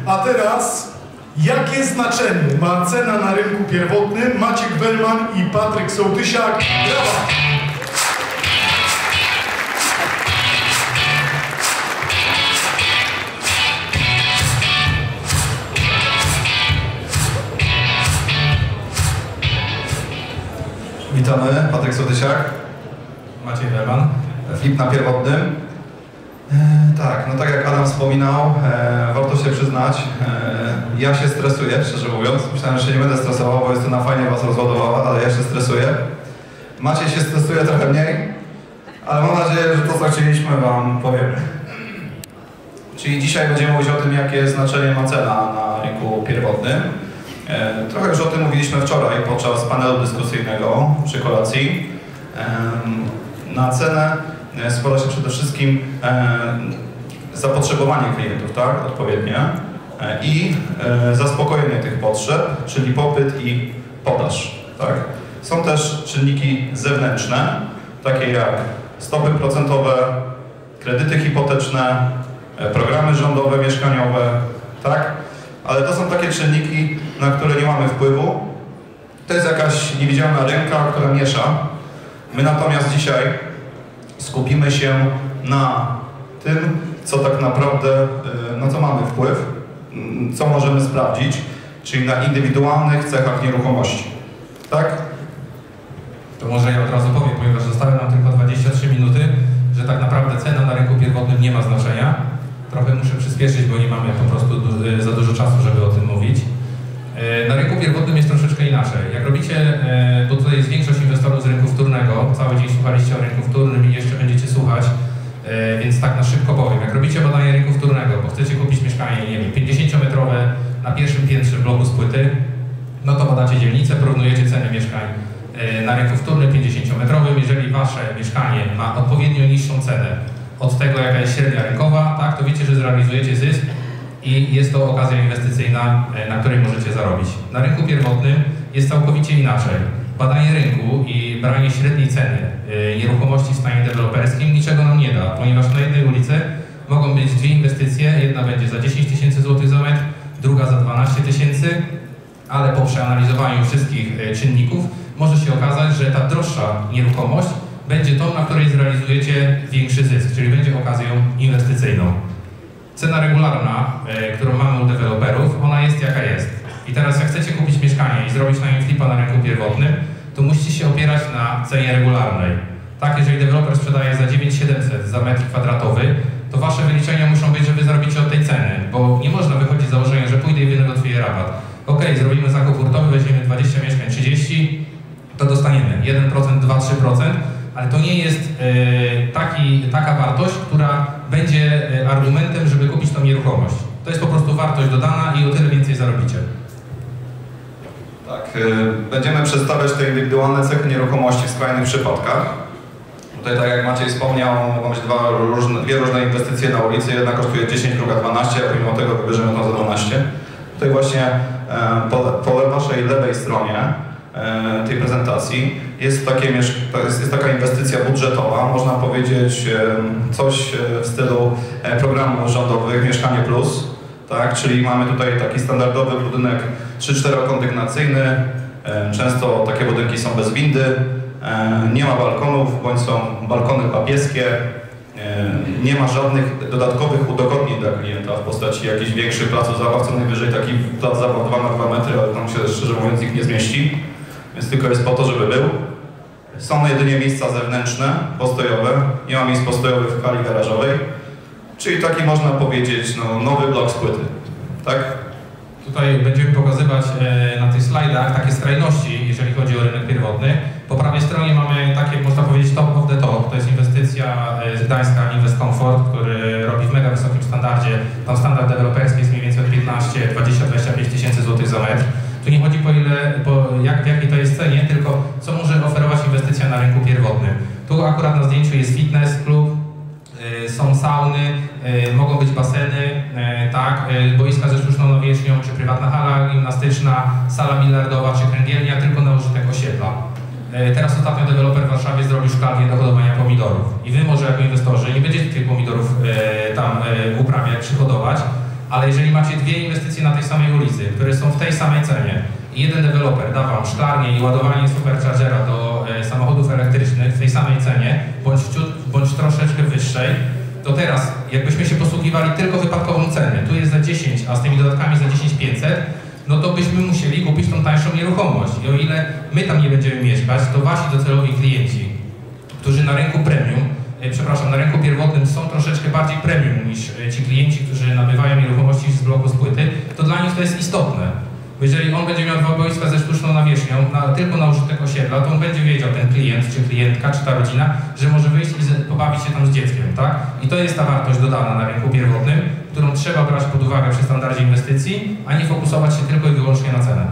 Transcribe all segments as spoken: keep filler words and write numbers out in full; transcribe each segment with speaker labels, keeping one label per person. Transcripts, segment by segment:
Speaker 1: A teraz, jakie znaczenie ma cena na rynku pierwotnym? Maciek Wellman i Patryk Sołtysiak. Brawa!
Speaker 2: Witamy, Patryk Sołtysiak.
Speaker 3: Maciej Wellman.
Speaker 2: Flip na pierwotnym. E, tak, no tak jak Adam wspominał, e, warto się przyznać, e, ja się stresuję, szczerze mówiąc. Myślałem, że się nie będę stresował, bo jest to na fajnie was rozładowała, ale ja się stresuję. Maciej się stresuje trochę mniej, ale mam nadzieję, że to, co chcieliśmy, wam powiemy. Czyli dzisiaj będziemy mówić o tym, jakie znaczenie ma cena na rynku pierwotnym. E, trochę już o tym mówiliśmy wczoraj podczas panelu dyskusyjnego przy kolacji. E, na cenę składa się przede wszystkim e, zapotrzebowanie klientów, tak, odpowiednie, e, i e, zaspokojenie tych potrzeb, czyli popyt i podaż, tak. Są też czynniki zewnętrzne, takie jak stopy procentowe, kredyty hipoteczne, e, programy rządowe, mieszkaniowe, tak, ale to są takie czynniki, na które nie mamy wpływu. To jest jakaś niewidzialna ręka, która miesza. My natomiast dzisiaj skupimy się na tym, co tak naprawdę, na co mamy wpływ, co możemy sprawdzić, czyli na indywidualnych cechach nieruchomości. Tak?
Speaker 3: To może ja od razu powiem, ponieważ zostały nam tylko dwadzieścia trzy minuty, że tak naprawdę cena na rynku pierwotnym nie ma znaczenia. Trochę muszę przyspieszyć, bo nie mamy po prostu za dużo czasu, żeby o tym mówić. Na rynku pierwotnym jest troszeczkę inaczej. Jak robicie, bo tutaj jest większość inwestorów z rynku wtórnego, cały dzień słuchaliście o rynku wtórnym i jeszcze będziecie słuchać, więc tak na szybko powiem. Jak robicie badanie rynku wtórnego, bo chcecie kupić mieszkanie, nie wiem, pięćdziesięciometrowe na pierwszym piętrze bloku z płyty, no to badacie dzielnicę, porównujecie ceny mieszkań na rynku wtórnym pięćdziesięciometrowym. Jeżeli wasze mieszkanie ma odpowiednio niższą cenę od tego, jaka jest średnia rynkowa, tak, to wiecie, że zrealizujecie zysk i jest to okazja inwestycyjna, na której możecie zarobić. Na rynku pierwotnym jest całkowicie inaczej. Badanie rynku i branie średniej ceny nieruchomości w stanie deweloperskim niczego nam nie da, ponieważ na jednej ulicy mogą być dwie inwestycje, jedna będzie za dziesięć tysięcy złotych za metr, druga za dwanaście tysięcy, ale po przeanalizowaniu wszystkich czynników może się okazać, że ta droższa nieruchomość będzie tą, na której zrealizujecie większy zysk, czyli będzie okazją inwestycyjną. Cena regularna, e, którą mamy u deweloperów, ona jest jaka jest. I teraz jak chcecie kupić mieszkanie i zrobić na nim flipa na rynku pierwotnym, to musicie się opierać na cenie regularnej. Tak, jeżeli deweloper sprzedaje za dziewięć tysięcy siedemset za metr kwadratowy, to wasze wyliczenia muszą być, że wy zarobicie od tej ceny, bo nie można wychodzić z założenia, że pójdę i wynegocjuję rabat. Ok, zrobimy zakup hurtowy, weźmiemy dwadzieścia mieszkań, trzydzieści, to dostaniemy jeden procent, dwa do trzech procent, ale to nie jest e, taki, taka wartość, która będzie argumentem, żeby kupić tą nieruchomość. To jest po prostu wartość dodana i o tyle więcej zarobicie.
Speaker 2: Tak, y, będziemy przedstawiać te indywidualne cechy nieruchomości w skrajnych przypadkach. Tutaj, tak jak Maciej wspomniał, mogą być dwa różne, dwie różne inwestycje na ulicy. Jedna kosztuje dziesięć, druga dwanaście, a pomimo tego wybierzemy tą za dwanaście. Tutaj właśnie e, po, po waszej lewej stronie e, tej prezentacji jest, takie, jest, jest taka inwestycja budżetowa, można powiedzieć e, coś w stylu e, programu rządowych Mieszkanie Plus. Tak, czyli mamy tutaj taki standardowy budynek trzy czterokondygnacyjny. E, często takie budynki są bez windy. Nie ma balkonów, bądź są balkony papieskie, nie ma żadnych dodatkowych udogodnień dla klienta w postaci jakichś większych placów zabaw, co najwyżej taki plac zabaw dwa na dwa metry, ale tam się szczerze mówiąc nikt nie zmieści, więc tylko jest po to, żeby był. Są jedynie miejsca zewnętrzne, postojowe, nie ma miejsc postojowych w hali garażowej, czyli taki można powiedzieć no, nowy blok z płyty, tak?
Speaker 3: Tutaj będziemy pokazywać e, na tych slajdach takie skrajności, jeżeli chodzi o rynek pierwotny. Po prawej stronie mamy takie, można powiedzieć, top of the top. To jest inwestycja z Gdańska, Invest Comfort, który robi w mega wysokim standardzie. Tam standard deweloperski jest mniej więcej od piętnaście, dwadzieścia, dwadzieścia pięć tysięcy złotych za metr. Tu nie chodzi po ile, po jak, w jakiej to jest cenie, tylko co może oferować inwestycja na rynku pierwotnym. Tu akurat na zdjęciu jest fitness klub, y, są sauny, y, mogą być baseny, y, tak, y, boiska ze sztuczną nawierzchnią, czy prywatna hala gimnastyczna, sala bilardowa, czy kręgielnia, tylko na użytek osiedla. Teraz ostatnio deweloper w Warszawie zrobił szklarnię do hodowania pomidorów. I wy może jako inwestorzy nie będziecie tych pomidorów e, tam e, uprawiać, przyhodować, Ale jeżeli macie dwie inwestycje na tej samej ulicy, które są w tej samej cenie i jeden deweloper da wam szklarnię i ładowanie superchargera do e, samochodów elektrycznych w tej samej cenie, bądź, wciut, bądź troszeczkę wyższej, to teraz jakbyśmy się posługiwali tylko wypadkową cenę, tu jest za dziesięć, a z tymi dodatkami za dziesięć tysięcy pięćset, no to byśmy musieli kupić tą tańszą nieruchomość. I o ile my tam nie będziemy mieszkać, to wasi docelowi klienci, którzy na rynku premium, e, przepraszam, na rynku pierwotnym są troszeczkę bardziej premium niż e, ci klienci, którzy nabywają nieruchomości z bloku z płyty, to dla nich to jest istotne. Bo jeżeli on będzie miał dwa boiska ze sztuczną nawierzchnią, na, tylko na użytek osiedla, to on będzie wiedział, ten klient, czy klientka, czy ta rodzina, że może wyjść i z, pobawić się tam z dzieckiem, tak? I to jest ta wartość dodana na rynku pierwotnym, którą trzeba brać pod uwagę przy standardzie inwestycji, a nie fokusować się tylko i wyłącznie na cenę.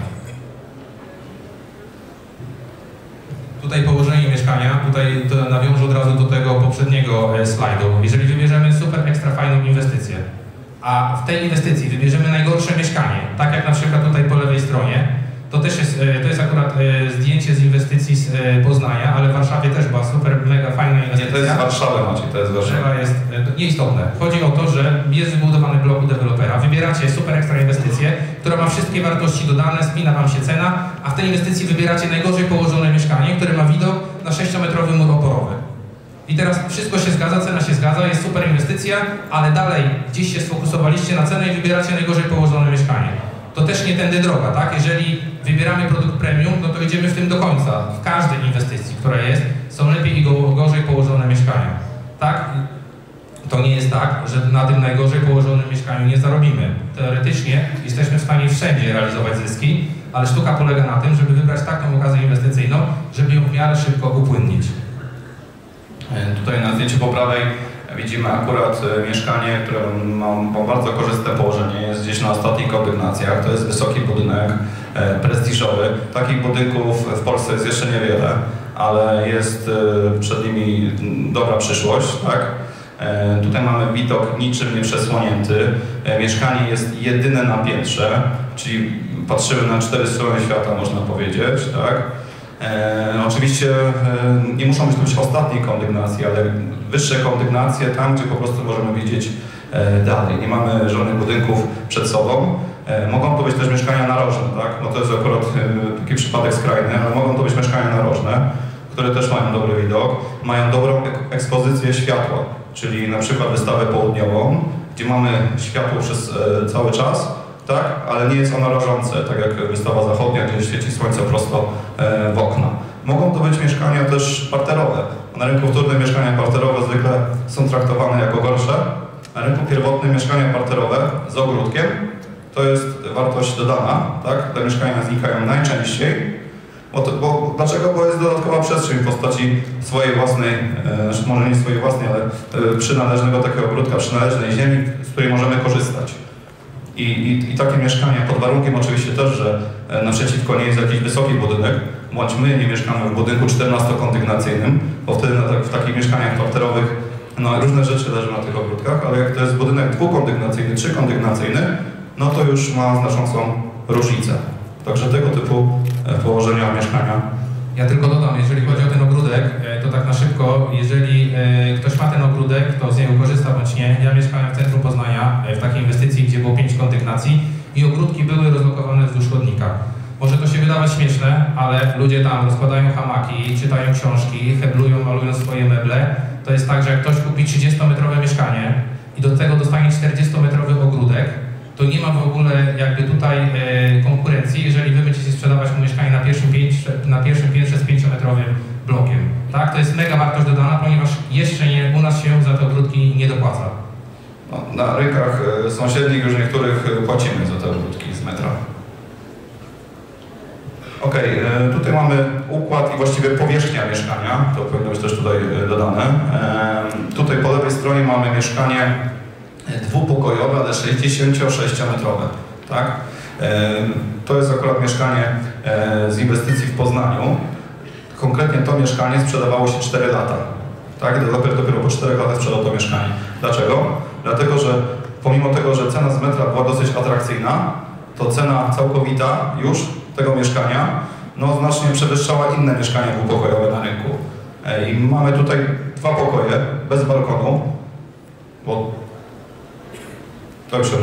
Speaker 3: Tutaj położenie mieszkania, tutaj to nawiążę od razu do tego poprzedniego e, slajdu. Jeżeli wybierzemy super ekstra fajną inwestycję, a w tej inwestycji wybierzemy najgorsze mieszkanie, tak jak na przykład tutaj po lewej stronie, to też jest, to jest akurat zdjęcie z inwestycji z Poznania, ale w Warszawie też była super, mega fajna inwestycja.
Speaker 2: Nie, to jest Warszawa, Maciej, to jest Warszawa.
Speaker 3: Jest nieistotne. Chodzi o to, że jest wybudowany blok u dewelopera, wybieracie super ekstra inwestycję, która ma wszystkie wartości dodane, spina wam się cena, a w tej inwestycji wybieracie najgorzej położone mieszkanie, które ma widok na sześciometrowy mur oporowy. I teraz wszystko się zgadza, cena się zgadza, jest super inwestycja, ale dalej gdzieś się sfokusowaliście na cenę i wybieracie najgorzej położone mieszkanie. To też nie tędy droga, tak? Jeżeli wybieramy produkt premium, no to idziemy w tym do końca. W każdej inwestycji, która jest, są lepiej i gorzej położone mieszkania. Tak? To nie jest tak, że na tym najgorzej położonym mieszkaniu nie zarobimy. Teoretycznie jesteśmy w stanie wszędzie realizować zyski, ale sztuka polega na tym, żeby wybrać taką okazję inwestycyjną, żeby ją w miarę szybko upłynnić.
Speaker 2: Tutaj na zdjęciu po prawej widzimy akurat mieszkanie, które ma, ma bardzo korzystne położenie, jest gdzieś na ostatnich kondygnacjach, to jest wysoki budynek, e, prestiżowy. Takich budynków w Polsce jest jeszcze niewiele, ale jest e, przed nimi dobra przyszłość, tak? E, tutaj mamy widok niczym nieprzesłonięty, e, mieszkanie jest jedyne na piętrze, czyli patrzymy na cztery strony świata, można powiedzieć, tak? E, oczywiście e, nie muszą być to być ostatnie kondygnacje, ale wyższe kondygnacje tam, gdzie po prostu możemy widzieć e, dalej. Nie mamy żadnych budynków przed sobą. E, mogą to być też mieszkania narożne, tak? No to jest akurat e, taki przypadek skrajny, ale mogą to być mieszkania narożne, które też mają dobry widok, mają dobrą ek ekspozycję światła, czyli na przykład wystawę południową, gdzie mamy światło przez e, cały czas, tak, ale nie jest ono rażące, tak jak wystawa zachodnia, gdzie świeci słońce prosto e, w okna. Mogą to być mieszkania też parterowe. Na rynku wtórnym mieszkania parterowe zwykle są traktowane jako gorsze. Na rynku pierwotnym mieszkania parterowe z ogródkiem to jest wartość dodana, tak? Te mieszkania znikają najczęściej. Bo to, bo, dlaczego? Bo jest dodatkowa przestrzeń w postaci swojej własnej, e, może nie swojej własnej, ale e, przynależnego takiego ogródka, przynależnej ziemi, z której możemy korzystać. I, i, I takie mieszkania, pod warunkiem oczywiście też, że e, naprzeciwko nie jest jakiś wysoki budynek, bądź my nie mieszkamy w budynku czternastokondygnacyjnym, bo wtedy na, tak, w takich mieszkaniach parterowych no, różne rzeczy leżą na tych ogródkach, ale jak to jest budynek dwukondygnacyjny, trzykondygnacyjny, no to już ma znaczącą różnicę. Także tego typu e, położenia mieszkania.
Speaker 3: Ja tylko dodam, jeżeli chodzi o ten ogródek, to tak na szybko, jeżeli ktoś ma ten ogródek, to z niego korzysta bądź nie. Ja mieszkałem w centrum Poznania, w takiej inwestycji, gdzie było pięć kondygnacji i ogródki były rozlokowane wzdłuż chodnika. Może to się wydawać śmieszne, ale ludzie tam rozkładają hamaki, czytają książki, heblują, malują swoje meble. To jest tak, że jak ktoś kupi trzydziestometrowe mieszkanie i do tego dostanie czterdziestometrowy ogródek, to nie ma w ogóle jakby tutaj e, konkurencji, jeżeli wy będziecie sprzedawać mu mieszkanie na pierwszym piętrze, na pierwszym piętrze z pięciometrowym blokiem. Tak? To jest mega wartość dodana, ponieważ jeszcze nie, u nas się za te ogródki nie dopłaca.
Speaker 2: No, na rynkach e, sąsiednich już niektórych płacimy za te ogródki z metra. Ok, e, tutaj mamy układ i właściwie powierzchnia mieszkania, to powinno być też tutaj dodane. E, tutaj po lewej stronie mamy mieszkanie dwupokojowe, ale sześćdziesięciosześciometrowe, tak? E, to jest akurat mieszkanie e, z inwestycji w Poznaniu. Konkretnie to mieszkanie sprzedawało się cztery lata, tak? Deweloper dopiero po czterech latach sprzedał to mieszkanie. Dlaczego? Dlatego, że pomimo tego, że cena z metra była dosyć atrakcyjna, to cena całkowita już tego mieszkania no, znacznie przewyższała inne mieszkania dwupokojowe na rynku. E, I mamy tutaj dwa pokoje bez balkonu, bo to przepraszam.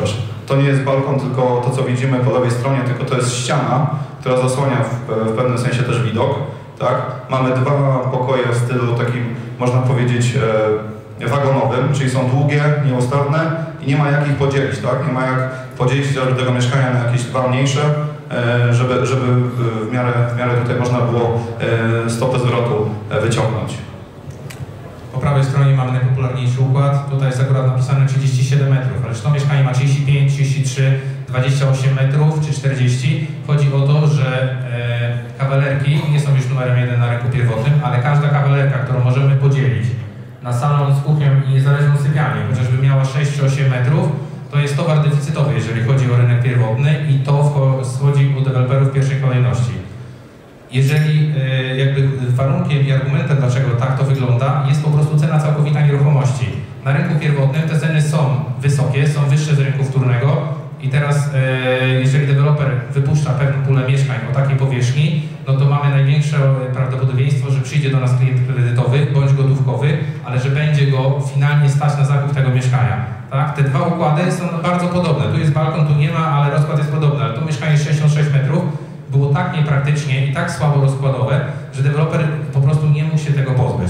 Speaker 2: to nie jest balkon, tylko to, co widzimy po lewej stronie, tylko to jest ściana, która zasłania w, w pewnym sensie też widok. Tak? Mamy dwa pokoje w stylu takim, można powiedzieć, e, wagonowym, czyli są długie, nieustanne i nie ma jak ich podzielić, tak? Nie ma jak podzielić tego mieszkania na jakieś dwa mniejsze, e, żeby, żeby w miarę, w miarę tutaj można było e, stopę zwrotu e, wyciągnąć.
Speaker 3: Po prawej stronie mamy najpopularniejszy układ. Tutaj jest akurat napisane trzydzieści siedem metrów, ale czy to mieszkanie ma trzydzieści pięć, trzydzieści trzy, dwadzieścia osiem metrów czy czterdzieści? Chodzi o to, że e, kawalerki nie są już numerem jeden na rynku pierwotnym, ale każda kawalerka, którą możemy podzielić na salon z kuchnią i niezależną sypialnię, chociażby miała sześć czy osiem metrów, to jest towar deficytowy, jeżeli chodzi o rynek pierwotny i to wchodzi u deweloperów w pierwszej kolejności. Jeżeli e, jakby warunkiem i argumentem, dlaczego tak to wygląda, jest po prostu cena całkowita nieruchomości. Na rynku pierwotnym te ceny są wysokie, są wyższe z rynku wtórnego i teraz e, jeżeli deweloper wypuszcza pewną pulę mieszkań o takiej powierzchni, no to mamy największe prawdopodobieństwo, że przyjdzie do nas klient kredytowy bądź gotówkowy, ale że będzie go finalnie stać na zakup tego mieszkania. Tak? Te dwa układy są bardzo podobne. Tu jest balkon, tu nie ma, ale rozkład jest podobny. Ale to mieszkanie sześćdziesiąt sześć metrów było tak niepraktycznie i tak słabo rozkładowe, że deweloper po prostu nie mógł się tego pozbyć.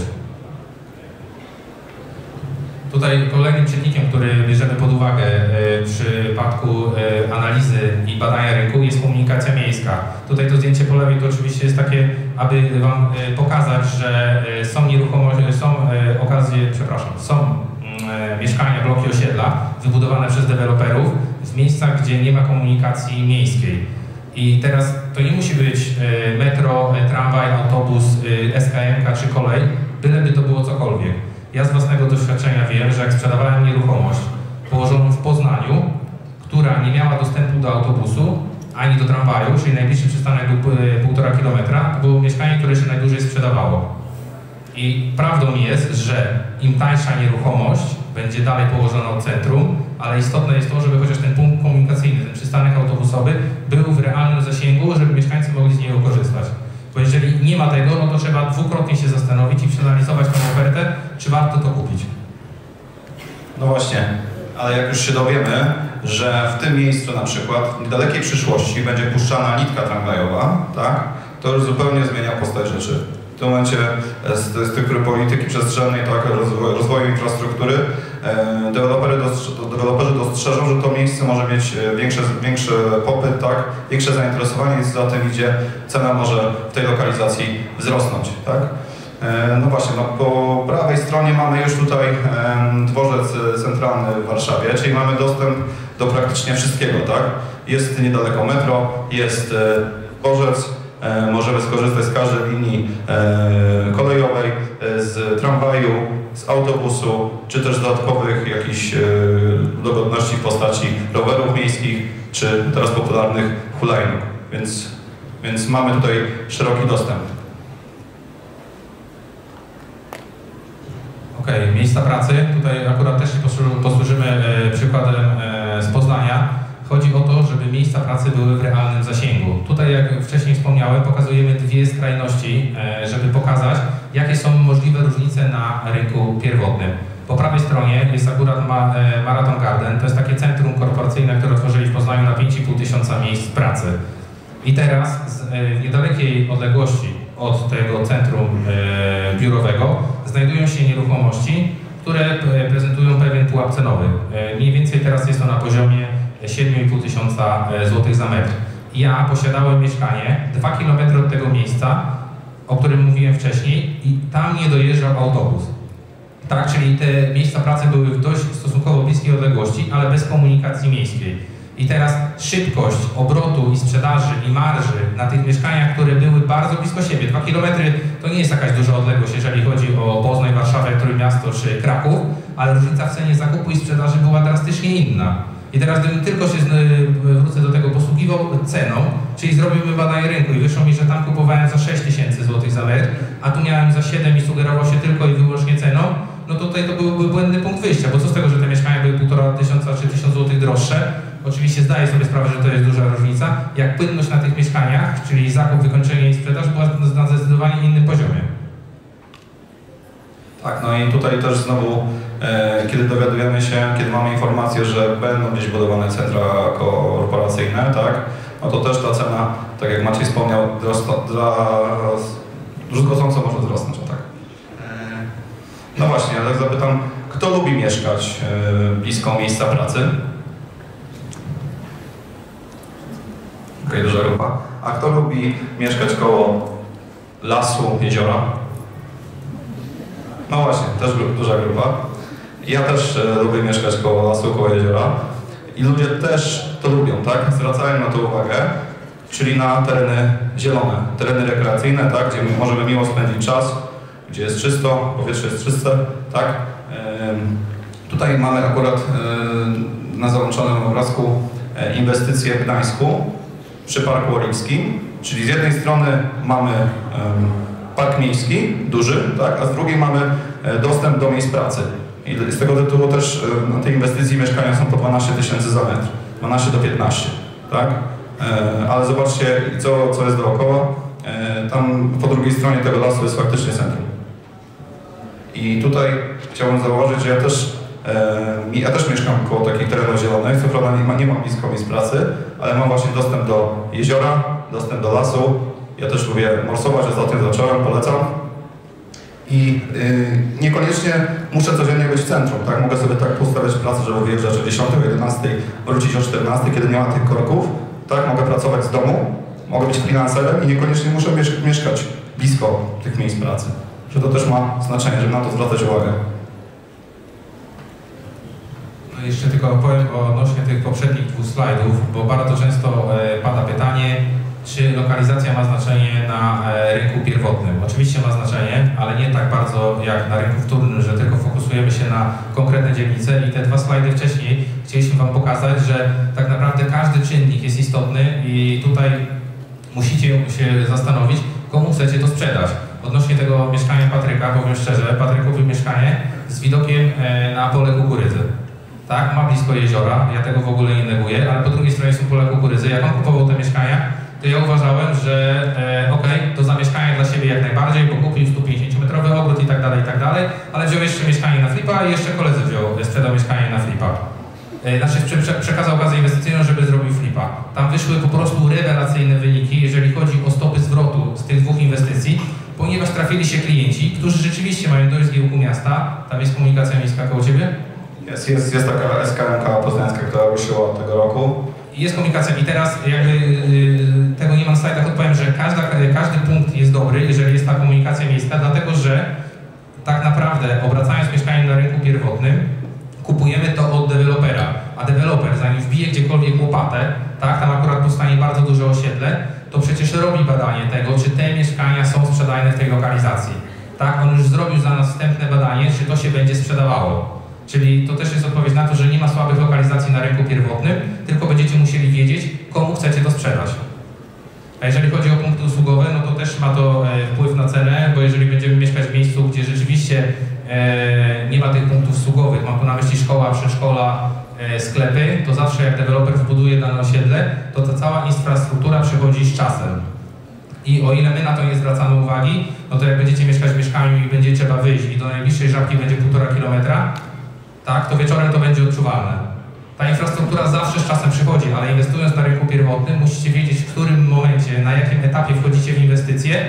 Speaker 3: Tutaj kolejnym czynnikiem, który bierzemy pod uwagę w przypadku analizy i badania rynku, jest komunikacja miejska. Tutaj to zdjęcie po lewej to oczywiście jest takie, aby Wam pokazać, że są nieruchomości, są okazje, przepraszam, są mieszkania, bloki osiedla wybudowane przez deweloperów w miejscach, gdzie nie ma komunikacji miejskiej. I teraz to nie musi być metro, tramwaj, autobus, S K M ka czy kolej, byleby to było cokolwiek. Ja z własnego doświadczenia wiem, że jak sprzedawałem nieruchomość położoną w Poznaniu, która nie miała dostępu do autobusu ani do tramwaju, czyli najbliższy przystanek był półtora kilometra, to było mieszkanie, które się najdłużej sprzedawało. I prawdą jest, że im tańsza nieruchomość będzie dalej położona od centrum, ale istotne jest to, żeby chociaż ten punkt komunikacyjny, ten przystanek autobusowy był w realnym zasięgu, żeby mieszkańcy mogli z niego korzystać. Bo jeżeli nie ma tego, no to trzeba dwukrotnie się zastanowić i przeanalizować tą ofertę, czy warto to kupić.
Speaker 2: No właśnie, ale jak już się dowiemy, że w tym miejscu na przykład w niedalekiej przyszłości będzie puszczana nitka tramwajowa, tak, to już zupełnie zmienia postać rzeczy. W tym momencie z, z tych polityki przestrzennej, tak, rozwoju, rozwoju infrastruktury, e, dewelopery, dostrze, deweloperzy dostrzeżą, że to miejsce może mieć większy, większy popyt, tak, większe zainteresowanie i za tym idzie cena może w tej lokalizacji wzrosnąć. Tak? E, no właśnie, no, po prawej stronie mamy już tutaj e, dworzec centralny w Warszawie, czyli mamy dostęp do praktycznie wszystkiego. Tak? Jest niedaleko metro, jest e, dworzec. E, możemy skorzystać z każdej linii e, kolejowej, e, z tramwaju, z autobusu, czy też dodatkowych jakichś e, dogodności w postaci rowerów miejskich, czy teraz popularnych hulajnóg. Więc, więc mamy tutaj szeroki dostęp.
Speaker 3: Okej, okay, miejsca pracy. Tutaj akurat też się posłużymy e, przykładem e, z Poznania. Chodzi o to, żeby miejsca pracy były w realnym zasięgu. Tutaj, jak wcześniej wspomniałem, pokazujemy dwie skrajności, żeby pokazać, jakie są możliwe różnice na rynku pierwotnym. Po prawej stronie jest akurat Marathon Garden, to jest takie centrum korporacyjne, które otworzyli w Poznaniu na pięć i pół tysiąca miejsc pracy. I teraz w niedalekiej odległości od tego centrum biurowego znajdują się nieruchomości, które prezentują pewien pułap cenowy. Mniej więcej teraz jest to na poziomie siedem i pół tysiąca złotych za metr. Ja posiadałem mieszkanie dwa kilometry od tego miejsca, o którym mówiłem wcześniej, i tam nie dojeżdżał autobus. Tak, czyli te miejsca pracy były w dość stosunkowo bliskiej odległości, ale bez komunikacji miejskiej. I teraz szybkość obrotu i sprzedaży i marży na tych mieszkaniach, które były bardzo blisko siebie. Dwa kilometry to nie jest jakaś duża odległość, jeżeli chodzi o Poznań, Warszawę, Trójmiasto czy Kraków, ale różnica w cenie zakupu i sprzedaży była drastycznie inna. I teraz gdybym tylko się, wrócę do tego, posługiwał ceną, czyli zrobiłbym badanie rynku i wyszło mi, że tam kupowałem za sześć tysięcy złotych za metr, a tu miałem za siedem i sugerował się tylko i wyłącznie ceną, no to tutaj to byłby błędny punkt wyjścia, bo co z tego, że te mieszkania były półtora tysiąca czy tysiąc złotych droższe? Oczywiście zdaję sobie sprawę, że to jest duża różnica, jak płynność na tych mieszkaniach, czyli zakup, wykończenie i sprzedaż, była na zdecydowanie innym poziomie.
Speaker 2: Tak, no i tutaj też znowu kiedy dowiadujemy się, kiedy mamy informację, że będą gdzieś budowane centra korporacyjne, tak, no to też ta cena, tak jak Maciej wspomniał, druzgocąco może wzrosnąć, tak. No właśnie, ale tak zapytam, kto lubi mieszkać blisko miejsca pracy? Okej, duża grupa. A kto lubi mieszkać koło lasu, jeziora? No właśnie, też duża grupa. Ja też e, lubię mieszkać koło lasu, koło jeziora. I ludzie też to lubią, tak? Zwracają na to uwagę, czyli na tereny zielone, tereny rekreacyjne, tak? Gdzie możemy miło spędzić czas, gdzie jest czysto, powietrze jest czyste, tak? E, tutaj mamy akurat e, na załączonym obrazku e, inwestycje w Gdańsku przy Parku Olimskim, czyli z jednej strony mamy e, park miejski, duży, tak? A z drugiej mamy e, dostęp do miejsc pracy. I z tego tytułu też na tej inwestycji mieszkania są po dwanaście tysięcy za metr, dwanaście do piętnastu, tak? E, ale zobaczcie, co, co jest dookoła. E, tam po drugiej stronie tego lasu jest faktycznie centrum. I tutaj chciałbym zauważyć, że ja też, e, ja też mieszkam koło takich terenów zielonych, co prawda nie, ma, nie mam blisko miejsc pracy, ale mam właśnie dostęp do jeziora, dostęp do lasu. Ja też lubię morsować, ostatnio zacząłem, polecam. I yy, niekoniecznie muszę codziennie być w centrum, tak? Mogę sobie tak postawiać pracę, żeby wyjeżdżać o dziesiątej, o jedenastej, wrócić o czternastej, kiedy nie ma tych korków, tak? Mogę pracować z domu, mogę być freelancerem i niekoniecznie muszę miesz mieszkać blisko tych miejsc pracy. Że to też ma znaczenie, żeby na to zwracać uwagę.
Speaker 3: No jeszcze tylko powiem odnośnie tych poprzednich dwóch slajdów, bo bardzo często e, pada pytanie, czy lokalizacja ma znaczenie na e, rynku pierwotnym. Oczywiście ma znaczenie, ale nie tak bardzo jak na rynku wtórnym, że tylko fokusujemy się na konkretne dzielnice i te dwa slajdy wcześniej chcieliśmy Wam pokazać, że tak naprawdę każdy czynnik jest istotny i tutaj musicie się zastanowić, komu chcecie to sprzedać. Odnośnie tego mieszkania Patryka, powiem szczerze, Patryk kupił mieszkanie z widokiem e, na pole kukurydzy. Tak, ma blisko jeziora, ja tego w ogóle nie neguję, ale po drugiej stronie są pola kukurydzy. Jak on kupował te mieszkania, to ja uważałem, że e, okej, okay, to za mieszkanie dla siebie jak najbardziej, bo kupił sto pięćdziesięciometrowy ogród i tak dalej, i tak dalej, ale wziął jeszcze mieszkanie na flipa i jeszcze koledzy wziął, sprzedał mieszkanie na flipa. E, znaczy prze, przekazał okazję inwestycyjną, żeby zrobił flipa. Tam wyszły po prostu rewelacyjne wyniki, jeżeli chodzi o stopy zwrotu z tych dwóch inwestycji, ponieważ trafili się klienci, którzy rzeczywiście mają dojść z kierunku miasta. Tam jest komunikacja miejska koło Ciebie?
Speaker 2: Jest, jest, jest taka S K M K poznańska, która ruszyła tego roku.
Speaker 3: Jest komunikacja i teraz jakby yy, tego nie mam na slajdach, odpowiem, że każda, każdy punkt jest dobry, jeżeli jest ta komunikacja miejska, dlatego że tak naprawdę obracając mieszkanie na rynku pierwotnym, kupujemy to od dewelopera, a deweloper zanim wbije gdziekolwiek łopatę, tak, tam akurat powstanie bardzo duże osiedle, to przecież robi badanie tego, czy te mieszkania są sprzedajne w tej lokalizacji. Tak, on już zrobił za nas wstępne badanie, czy to się będzie sprzedawało. Czyli to też jest odpowiedź na to, że nie ma słabych lokalizacji na rynku pierwotnym, tylko będziecie musieli wiedzieć, komu chcecie to sprzedać. A jeżeli chodzi o punkty usługowe, no to też ma to e, wpływ na cenę, bo jeżeli będziemy mieszkać w miejscu, gdzie rzeczywiście e, nie ma tych punktów usługowych, mam tu na myśli szkoła, przedszkola, e, sklepy, to zawsze jak deweloper wbuduje dane osiedle, to ta cała infrastruktura przychodzi z czasem. I o ile my na to nie zwracamy uwagi, no to jak będziecie mieszkać w mieszkaniu i będzie trzeba wyjść i do najbliższej Żabki będzie półtora kilometra, tak, to wieczorem to będzie odczuwalne. Ta infrastruktura zawsze z czasem przychodzi, ale inwestując na rynku pierwotnym musicie wiedzieć, w którym momencie, na jakim etapie wchodzicie w inwestycje,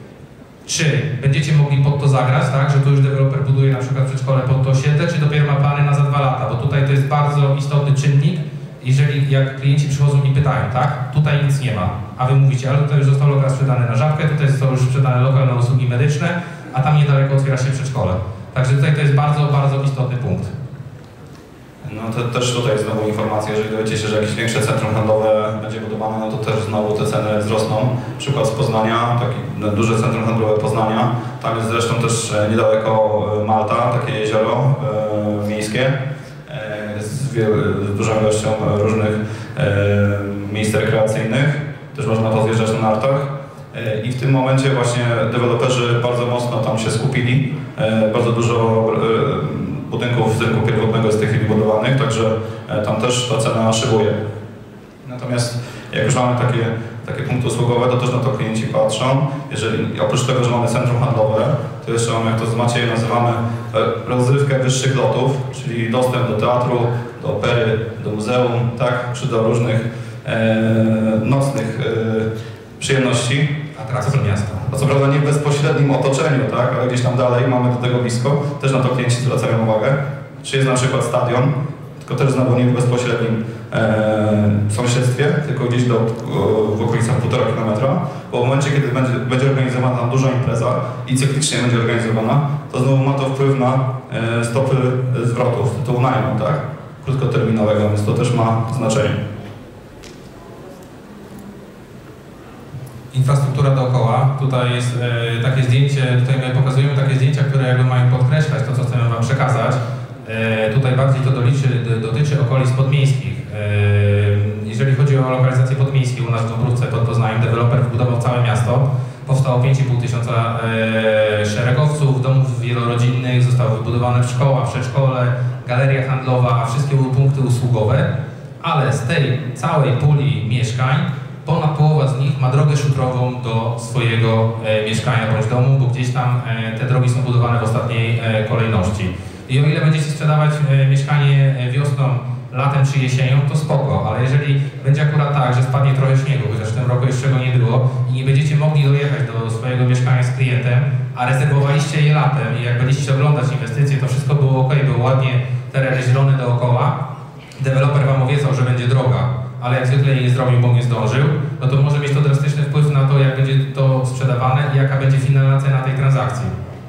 Speaker 3: czy będziecie mogli pod to zagrać, tak, że tu już deweloper buduje na przykład przedszkole pod to osiedle, czy dopiero ma plany na za dwa lata, bo tutaj to jest bardzo istotny czynnik, jeżeli jak klienci przychodzą i pytają, tak, tutaj nic nie ma, a wy mówicie, ale tutaj już został lokal sprzedany na Żabkę, tutaj został już sprzedany lokal na usługi medyczne, a tam niedaleko otwiera się przedszkole. Także tutaj to jest bardzo, bardzo istotny punkt.
Speaker 2: No to też tutaj znowu informacja, jeżeli dowiecie się, że jakieś większe centrum handlowe będzie budowane, no to też znowu te ceny wzrosną. Przykład z Poznania, takie duże centrum handlowe Poznania, tam jest zresztą też niedaleko Malta, takie jezioro e, miejskie e, z, z dużą ilością różnych e, miejsc rekreacyjnych, też można pozjeżdżać na nartach. E, I w tym momencie właśnie deweloperzy bardzo mocno tam się skupili, e, bardzo dużo e, budynków z rynku pierwotnego jest w tej chwili budowanych, także tam też ta cena szybuje. Natomiast jak już mamy takie, takie punkty usługowe, to też na to klienci patrzą. Jeżeli oprócz tego, że mamy centrum handlowe, to jeszcze mamy, jak to z Maciejem nazywamy, rozrywkę wyższych lotów, czyli dostęp do teatru, do opery, do muzeum, tak, czy do różnych e, nocnych e, przyjemności.
Speaker 3: Atrakcji miasta.
Speaker 2: A co prawda nie w bezpośrednim otoczeniu, tak, ale gdzieś tam dalej mamy do tego blisko. Też na to klienci zwracają uwagę. Czy jest na przykład stadion, tylko też znowu nie w bezpośrednim e, sąsiedztwie, tylko gdzieś do, w okolicach półtora kilometra, bo w momencie, kiedy będzie, będzie organizowana tam duża impreza i cyklicznie będzie organizowana, to znowu ma to wpływ na e, stopy zwrotów z tytułu najmu, tak, krótkoterminowego, więc to też ma znaczenie.
Speaker 3: Infrastruktura dookoła. Tutaj jest e, takie zdjęcie, tutaj my pokazujemy takie zdjęcia, które jakby mają podkreślać to, co chcemy Wam przekazać. E, tutaj bardziej to doliczy, dotyczy okolic podmiejskich. E, jeżeli chodzi o lokalizację podmiejską u nas w Dąbrówce pod Poznaniem, deweloper wbudował całe miasto. Powstało pięć i pół tysiąca e, szeregowców, domów wielorodzinnych, zostały wybudowane szkoła, przedszkole, galeria handlowa, wszystkie punkty usługowe, ale z tej całej puli mieszkań ponad połowa z nich ma drogę szutrową do swojego e, mieszkania bądź domu, bo gdzieś tam e, te drogi są budowane w ostatniej e, kolejności. I o ile będziecie sprzedawać e, mieszkanie wiosną, latem czy jesienią, to spoko, ale jeżeli będzie akurat tak, że spadnie trochę śniegu, chociaż w tym roku jeszcze go nie było i nie będziecie mogli dojechać do swojego mieszkania z klientem, a rezerwowaliście je latem i jak będziecie oglądać inwestycje, to wszystko było ok, było ładnie tereny zielone dookoła, deweloper Wam obiecał, że będzie droga, ale jak zwykle jej nie zrobił, bo nie zdążył, no to może mieć to drastyczny wpływ na to, jak będzie to sprzedawane i jaka będzie finalna cena tej transakcji.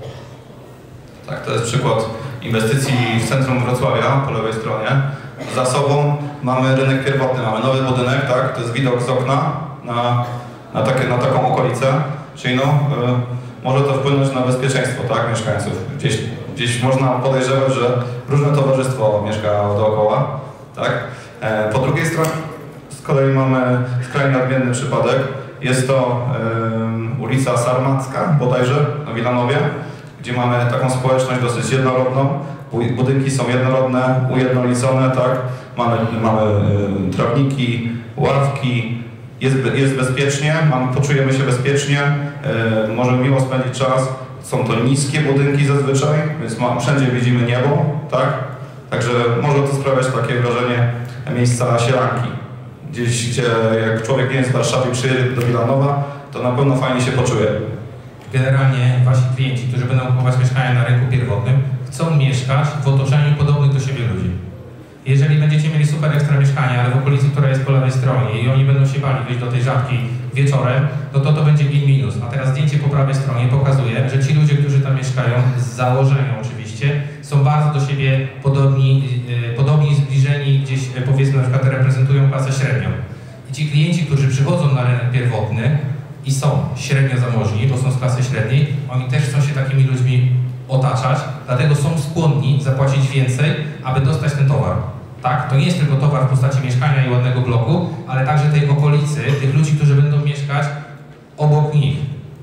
Speaker 2: Tak, to jest przykład inwestycji w centrum Wrocławia, po lewej stronie. Za sobą mamy rynek pierwotny, mamy nowy budynek, tak, to jest widok z okna na, na, takie, na taką okolicę, czyli no, y, może to wpłynąć na bezpieczeństwo, tak, mieszkańców. Gdzieś, gdzieś można podejrzewać, że różne towarzystwo mieszka dookoła, tak. E, po drugiej stronie z kolei mamy skrajnie odmienny przypadek. Jest to y, ulica Sarmacka, bodajże, na Wilanowie, gdzie mamy taką społeczność dosyć jednorodną. Budynki są jednorodne, ujednolicone, tak? Mamy, mamy y, trawniki, ławki, jest, jest bezpiecznie, mamy, poczujemy się bezpiecznie, y, możemy miło spędzić czas. Są to niskie budynki zazwyczaj, więc ma, wszędzie widzimy niebo, tak? Także może to sprawiać takie wrażenie miejsca sielanki. Gdzieś, gdzie jak człowiek nie jest w Warszawie, przyjedzie do Wilanowa, to na pewno fajnie się poczuje.
Speaker 3: Generalnie Wasi klienci, którzy będą kupować mieszkania na rynku pierwotnym, chcą mieszkać w otoczeniu podobnych do siebie ludzi. Jeżeli będziecie mieli super ekstra mieszkanie, ale w okolicy, która jest po lewej stronie i oni będą się bali wyjść do tej żabki wieczorem, to to, to będzie ich minus. A teraz zdjęcie po prawej stronie pokazuje, że ci ludzie, którzy tam mieszkają, z założenia oczywiście, są bardzo do siebie podobni, podobni zbliżeni, gdzieś powiedzmy na przykład reprezentują klasę średnią. I ci klienci, którzy przychodzą na rynek pierwotny i są średnio zamożni, bo są z klasy średniej, oni też chcą się takimi ludźmi otaczać, dlatego są skłonni zapłacić więcej, aby dostać ten towar. Tak? To nie jest tylko towar w postaci mieszkania i ładnego bloku, ale także tej okolicy, tych ludzi, którzy będą mieszkać obok nich.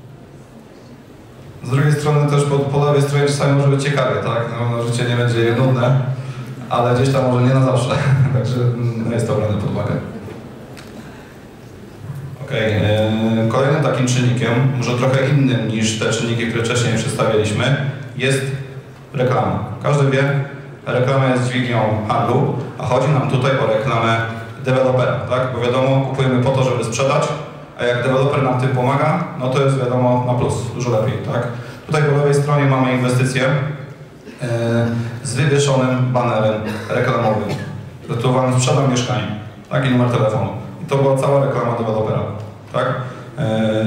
Speaker 2: Z drugiej strony też po, po lewej stronie czasami może być ciekawie, tak? No, życie nie będzie nudne, ale gdzieś tam może nie na zawsze, także no, jest to brane pod uwagę. Okay. Kolejnym takim czynnikiem, może trochę innym niż te czynniki, które wcześniej przedstawiliśmy, jest reklama. Każdy wie, reklama jest dźwignią handlu, a chodzi nam tutaj o reklamę dewelopera, tak? Bo wiadomo, kupujemy po to, żeby sprzedać, a jak deweloper nam tym pomaga, no to jest wiadomo na plus, dużo lepiej, tak? Tutaj po lewej stronie mamy inwestycję yy, z wywieszonym banerem reklamowym, tytułowany sprzedam mieszkanie, tak? I numer telefonu. I to była cała reklama dewelopera, tak? Yy,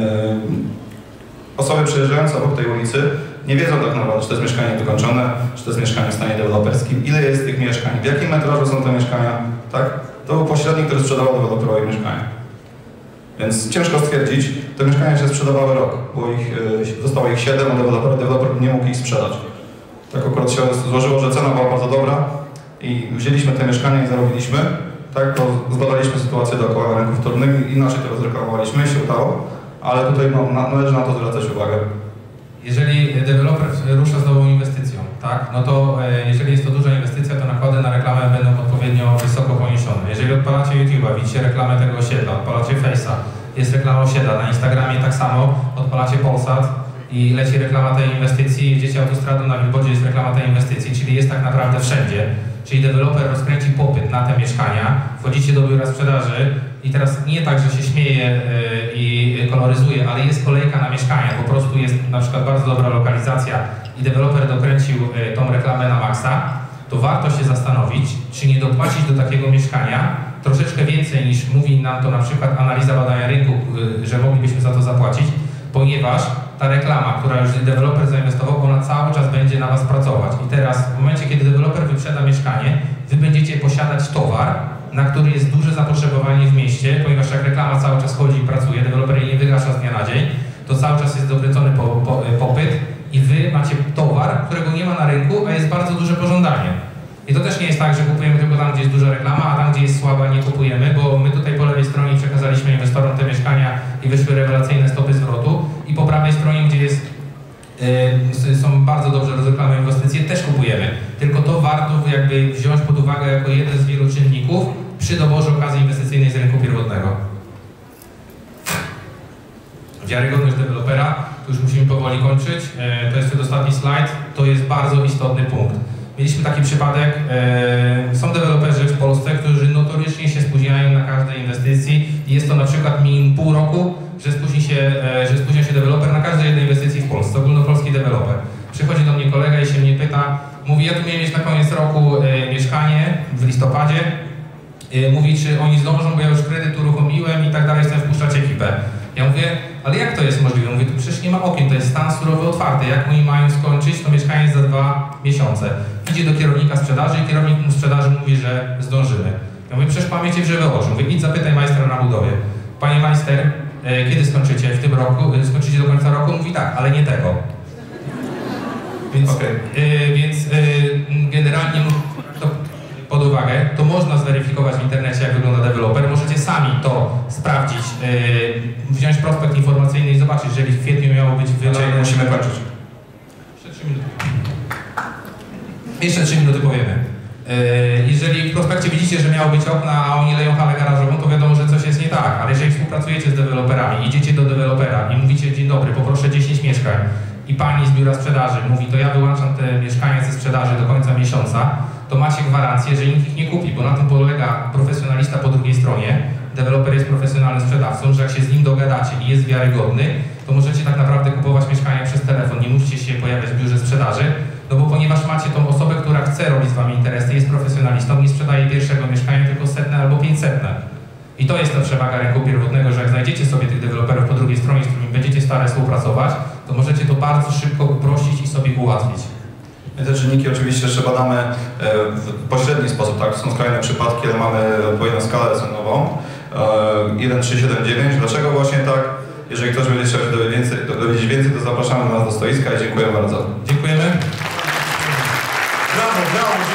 Speaker 2: osoby przejeżdżające obok tej ulicy nie wiedzą tak naprawdę, czy to jest mieszkanie wykończone, czy to jest mieszkanie w stanie deweloperskim, ile jest tych mieszkań, w jakim metrażu są te mieszkania, tak? To był pośrednik, który sprzedawał deweloperowi mieszkanie. Więc ciężko stwierdzić, te mieszkania się sprzedawały rok, bo ich, y, zostało ich siedem, a deweloper, deweloper nie mógł ich sprzedać. Tak akurat się złożyło, że cena była bardzo dobra i wzięliśmy te mieszkania i zarobiliśmy, tak? Bo zbadaliśmy sytuację dookoła na rynku wtórnym i inaczej to rozreklamowaliśmy i się udało, ale tutaj no, na, należy na to zwracać uwagę.
Speaker 3: jeżeli deweloper rusza z nową inwestycją, tak, no to e, jeżeli jest to duża inwestycja, to nakłady na reklamę będą odpowiednio wysoko poniesione. Jeżeli odpalacie YouTube'a, widzicie reklamę tego osiedla, odpalacie Face'a, jest reklama osiedla, na Instagramie tak samo, odpalacie Polsat i leci reklama tej inwestycji, jedziecie autostradą, na billboardzie jest reklama tej inwestycji, czyli jest tak naprawdę wszędzie. Czyli deweloper rozkręci popyt na te mieszkania, wchodzicie do biura sprzedaży i teraz nie tak, że się śmieje yy, i koloryzuje, ale jest kolejka na mieszkania, po prostu jest na przykład bardzo dobra lokalizacja i deweloper dokręcił yy, tą reklamę na maksa, to warto się zastanowić, czy nie dopłacić do takiego mieszkania troszeczkę więcej niż mówi nam to na przykład analiza badania rynku, yy, że moglibyśmy za to zapłacić, ponieważ ta reklama, która już deweloper zainwestował, ona cały czas będzie na Was pracować. I teraz w momencie, kiedy deweloper wyprzeda mieszkanie, Wy będziecie posiadać towar, na który jest duże zapotrzebowanie w mieście, ponieważ jak reklama cały czas chodzi i pracuje, deweloper jej nie wygasza z dnia na dzień, to cały czas jest dokręcony po, po, popyt i Wy macie towar, którego nie ma na rynku, a jest bardzo duże pożądanie. I to też nie jest tak, że kupujemy tylko tam, gdzie jest duża reklama, a tam, gdzie jest słaba, nie kupujemy, bo my tutaj po lewej stronie przekazaliśmy inwestorom te mieszkania i wyszły rewelacyjne stopy zwrotu i po prawej stronie, gdzie jest, yy, są bardzo dobrze rozreklamy inwestycje, też kupujemy. Tylko to warto jakby wziąć pod uwagę jako jeden z wielu czynników przy doborze okazji inwestycyjnej z rynku pierwotnego. Wiarygodność dewelopera, tu już musimy powoli kończyć, yy, to jest ten ostatni slajd, to jest bardzo istotny punkt. Mieliśmy taki przypadek, e, są deweloperzy w Polsce, którzy notorycznie się spóźniają na każdej inwestycji i jest to na przykład minimum pół roku, że spóźni się, e, że spóźnia się deweloper na każdej jednej inwestycji w Polsce, ogólnopolski deweloper. Przychodzi do mnie kolega i się mnie pyta, mówi, ja tu miałem mieć na koniec roku e, mieszkanie w listopadzie, e, mówi, czy oni zdążą, bo ja już kredyt uruchomiłem i tak dalej, chcę wpuszczać ekipę. Ja mówię, ale jak to jest możliwe? Mówię, tu przecież nie ma okien, to jest stan surowy otwarty. Jak oni mają skończyć, to mieszkanie jest za dwa miesiące. Idzie do kierownika sprzedaży i kierownik mu sprzedaży mówi, że zdążymy. Ja mówię, przecież pamięci w żywe oczy. Mówię, idź zapytaj majstra na budowie. Panie majster, e, kiedy skończycie? W tym roku? E, skończycie do końca roku? Mówi, tak, ale nie tego. Więc, okay. e, więc e, generalnie to pod uwagę, to można zweryfikować w internecie, jak wygląda deweloper. Możecie sami to sprawdzić, yy, wziąć prospekt informacyjny i zobaczyć, jeżeli w kwietniu miało być wydane...
Speaker 2: Musimy kończyć.
Speaker 3: Jeszcze trzy minuty. Jeszcze trzy minuty powiemy. Yy, jeżeli w prospekcie widzicie, że miało być okna, a oni leją halę garażową, to wiadomo, że coś jest nie tak. Ale jeżeli współpracujecie z deweloperami, idziecie do dewelopera i mówicie, dzień dobry, poproszę dziesięć mieszkań i pani z biura sprzedaży mówi, to ja wyłączam te mieszkania ze sprzedaży do końca miesiąca, to macie gwarancję, że nikt ich nie kupi, bo na tym polega profesjonalista po drugiej stronie. Deweloper jest profesjonalnym sprzedawcą, że jak się z nim dogadacie i jest wiarygodny, to możecie tak naprawdę kupować mieszkania przez telefon, nie musicie się pojawiać w biurze sprzedaży, no bo ponieważ macie tą osobę, która chce robić z Wami interesy, jest profesjonalistą, nie sprzedaje pierwszego mieszkania, tylko setne albo pięćsetne. I to jest ta przewaga rynku pierwotnego, że jak znajdziecie sobie tych deweloperów po drugiej stronie, z którymi będziecie starać współpracować, to możecie to bardzo szybko uprościć i sobie ułatwić.
Speaker 2: My te czynniki oczywiście jeszcze badamy w pośredni sposób, tak? Są skrajne przypadki, ale mamy odpowiednią skalę cenową. jeden trzy siedem dziewięć. Dlaczego właśnie tak? Jeżeli ktoś będzie chciał się dowiedzieć więcej, dowiedzieć więcej, to zapraszamy nas do stoiska i dziękuję bardzo.
Speaker 3: Dziękujemy.
Speaker 1: Brawo, brawo.